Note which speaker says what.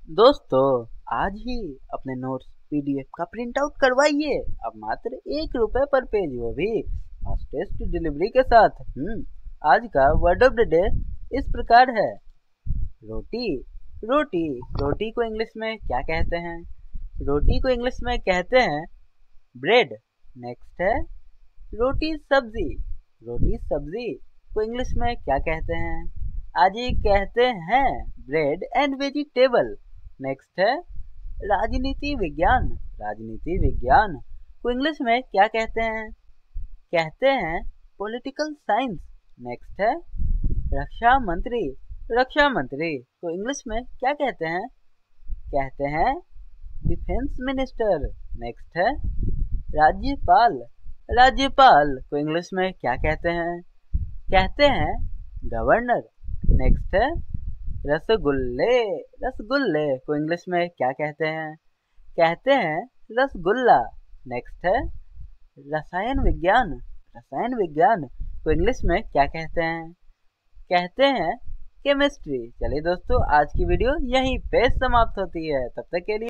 Speaker 1: दोस्तों, आज ही अपने नोट्स पीडीएफ का प्रिंट आउट करवाइए। अब मात्र ₹1 पर पेज, वो भी फास्टेस्ट डिलीवरी के साथ। आज का वर्ड ऑफ द डे इस प्रकार है, रोटी। रोटी रोटी को इंग्लिश में क्या कहते हैं? रोटी को इंग्लिश में कहते हैं ब्रेड। नेक्स्ट है रोटी सब्जी। रोटी सब्जी को इंग्लिश में क्या कहते हैं? आज ये कहते हैं ब्रेड एंड वेजिटेबल। नेक्स्ट है राजनीति विज्ञान। राजनीति विज्ञान को इंग्लिश में क्या कहते हैं? कहते हैं पॉलिटिकल साइंस। नेक्स्ट है रक्षा मंत्री। रक्षा मंत्री को इंग्लिश में क्या कहते हैं? कहते हैं डिफेंस मिनिस्टर। नेक्स्ट है राज्यपाल। राज्यपाल को इंग्लिश में क्या कहते हैं? कहते हैं गवर्नर। नेक्स्ट है रसगुल्ले। रसगुल्ले को इंग्लिश में क्या कहते हैं? कहते हैं रसगुल्ला। नेक्स्ट है रसायन विज्ञान। रसायन विज्ञान को इंग्लिश में क्या कहते हैं? कहते हैं केमिस्ट्री। चलिए दोस्तों, आज की वीडियो यहीं पे समाप्त होती है। तब तक के लिए